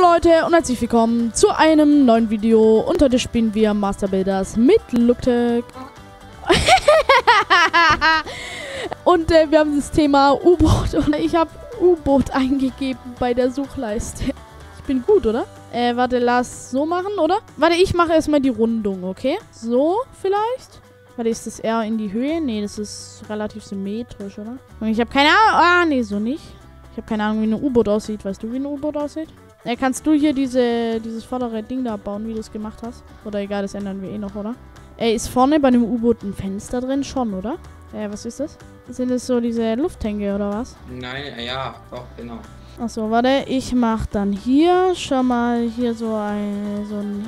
Leute und herzlich willkommen zu einem neuen Video. Und heute spielen wir Master Builders mit Looktech. Und wir haben das Thema U-Boot und ich habe U-Boot eingegeben bei der Suchleiste. Ich bin gut, oder? Warte, lass so machen, oder? Warte, ich mache erstmal die Rundung, okay? So vielleicht? Warte, ist das eher in die Höhe? Nee, das ist relativ symmetrisch, oder? Und ich habe keine Ahnung. Ah, nee, so nicht. Ich habe keine Ahnung, wie ein U-Boot aussieht. Weißt du, wie ein U-Boot aussieht? Kannst du hier dieses vordere Ding da bauen, wie du es gemacht hast? Oder egal, das ändern wir eh noch, oder? Ist vorne bei dem U-Boot ein Fenster drin? Schon, oder? Was ist das? Sind das so diese Lufthänge, oder was? Nein, ja, doch, genau. Achso, warte, ich mach dann hier schon mal hier so ein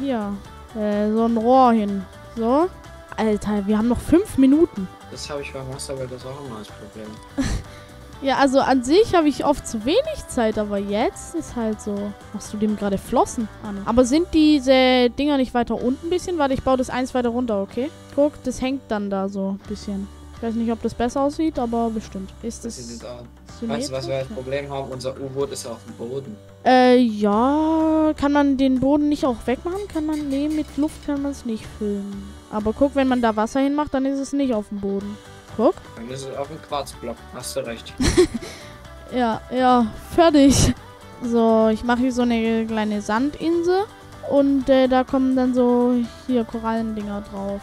Rohr hin. So. Alter, wir haben noch 5 Minuten. Das habe ich bei Master Builders auch immer als Problem. Ja, also an sich habe ich oft zu wenig Zeit, aber jetzt ist halt so. Machst du dem gerade Flossen an? Aber sind diese Dinger nicht weiter unten ein bisschen? Warte, ich baue das eins weiter runter, okay? Guck, das hängt dann da so ein bisschen. Ich weiß nicht, ob das besser aussieht, aber bestimmt. Ist das Sieht aus. symmetrisch? Weißt du, was wir als Problem haben? Unser U-Boot ist auf dem Boden. Ja. Kann man den Boden nicht auch wegmachen? Nee, mit Luft kann man es nicht füllen. Aber guck, wenn man da Wasser hinmacht, dann ist es nicht auf dem Boden. Guck. Dann ist es auf dem Quarzblock. Hast du recht. Ja, fertig. So, ich mache hier so eine kleine Sandinsel. Und da kommen dann so hier Korallendinger drauf.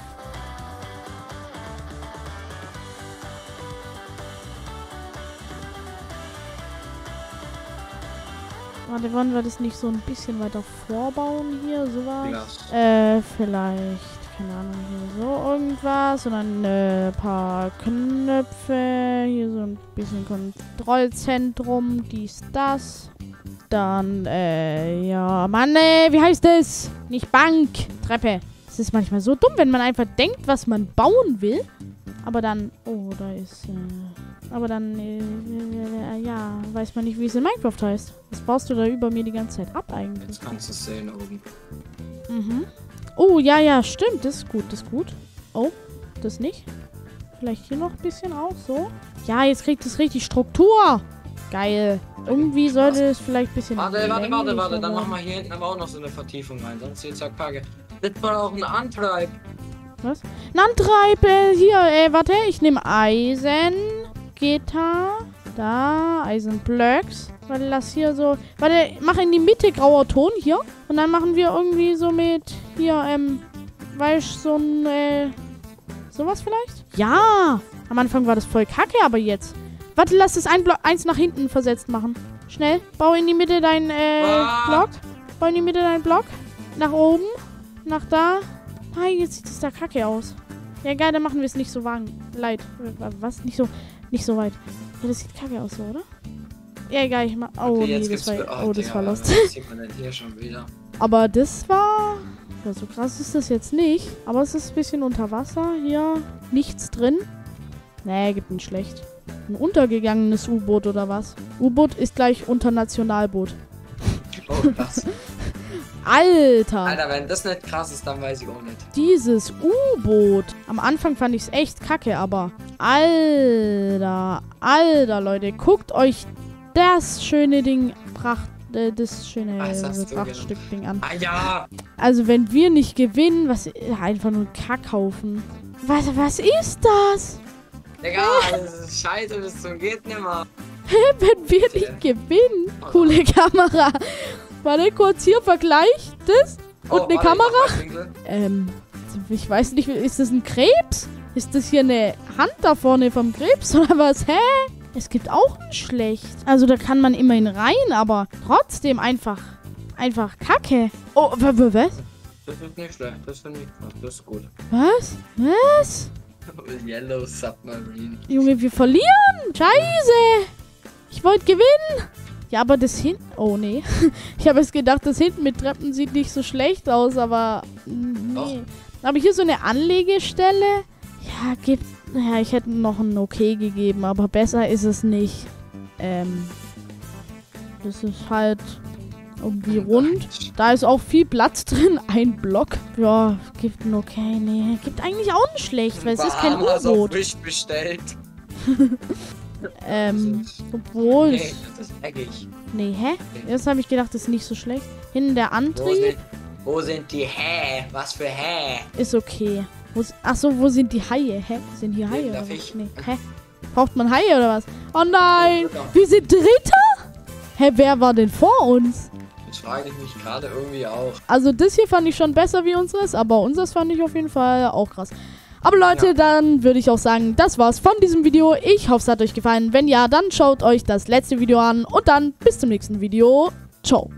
Warte, wollen wir das nicht so ein bisschen weiter vorbauen hier? Sowas? Vielleicht. Keine Ahnung, hier so irgendwas. Und dann ein paar Knöpfe. Hier so ein bisschen Kontrollzentrum. Dies, das. Dann, ja. Mann, wie heißt das? Nicht Bank. Treppe. Es ist manchmal so dumm, wenn man einfach denkt, was man bauen will. Aber dann, oh, da ist, aber dann, ja, weiß man nicht, wie es in Minecraft heißt. Was baust du da über mir die ganze Zeit ab eigentlich? Jetzt kannst du es sehen oben. Mhm. Oh, ja, stimmt. Das ist gut, Oh, das nicht. Vielleicht hier noch ein bisschen auch, so. Ja, jetzt kriegt es richtig Struktur. Geil. Irgendwie sollte es vielleicht ein bisschen... Warte. Dann machen wir hier hinten aber auch noch so eine Vertiefung rein. Sonst sieht es ja kacke. Das war auch ein Antreib. Was? Ein Antreib, hier, warte. Ich nehme Eisen. Gitter. Da, Eisenblöcks. Warte, lass hier so... Warte, mach in die Mitte grauer Ton hier. Und dann machen wir irgendwie so mit... Hier, weißt du, so ein... sowas vielleicht? Ja! Am Anfang war das voll kacke, aber jetzt... Warte, lass das eins nach hinten versetzt machen. Schnell. Bau in die Mitte deinen Block. Bau in die Mitte deinen Block. Nach oben. Nach da. Nein, jetzt sieht es da kacke aus. Ja, geil, dann machen wir es nicht so weit. Was? Nicht so weit. Ja, das sieht kacke aus, so, oder? Ja, egal, ich mach... Oh, okay, nee, das war lost. Was sieht man denn hier schon wieder? Aber das war... Ja, so krass ist das jetzt nicht. Aber es ist ein bisschen unter Wasser. Hier nichts drin. Nee, gibt nicht schlecht. Ein untergegangenes U-Boot oder was? U-Boot ist gleich Internationalboot. Oh, krass. Alter, wenn das nicht krass ist, dann weiß ich auch nicht. Dieses U-Boot. Am Anfang fand ich es echt kacke, aber... Alter, Leute. Guckt euch das schöne Ding, das schöne Prachtstück-Ding an. Ah, ja! Also, wenn wir nicht gewinnen, einfach nur ein Kackhaufen. Was ist das? Digga, das ist scheiße, das so geht nimmer. Wenn wir nicht gewinnen. Coole Kamera. Warte, kurz hier, Vergleich. Das und eine Kamera. Ich weiß nicht, ist das ein Krebs? Ist das hier eine Hand da vorne vom Krebs oder was? Hä? Es gibt auch ein schlecht. Also da kann man immerhin rein, aber trotzdem einfach Kacke. Oh, was? Das ist nicht schlecht, das finde ich krass, das ist gut. Was? Yellow Submarine. Junge, wir verlieren. Scheiße. Ich wollte gewinnen. Ja, aber das hinten... Oh, nee. Ich habe jetzt gedacht, das hinten mit Treppen sieht nicht so schlecht aus, aber... Nee. Aber hier so eine Anlegestelle... Ja, ich hätte noch ein Okay gegeben, aber besser ist es nicht. Das ist halt irgendwie rund. Da ist auch viel Platz drin. Ein Block. Ja, gibt ein Okay. Nee, gibt eigentlich auch ein schlecht, weil es ist kein U-Boot. Wish bestellt. Obwohl. Nee, das ist eckig. Nee, hä? Jetzt habe ich gedacht, das ist nicht so schlecht. Hinten der Antrieb Wo sind die Hä? Was für Hä? ist okay. Achso, wo sind die Haie? Hä? Sind hier Haie? Darf Oder ich? was? Nee. Hä? Braucht man Haie oder was? Oh nein! Wir sind Dritter? Hä, wer war denn vor uns? Das frage ich mich gerade irgendwie auch. Also das hier fand ich schon besser wie unseres, aber unseres fand ich auf jeden Fall auch krass. Aber Leute, dann würde ich auch sagen, das war's von diesem Video. Ich hoffe, es hat euch gefallen. Wenn ja, dann schaut euch das letzte Video an und dann bis zum nächsten Video. Ciao.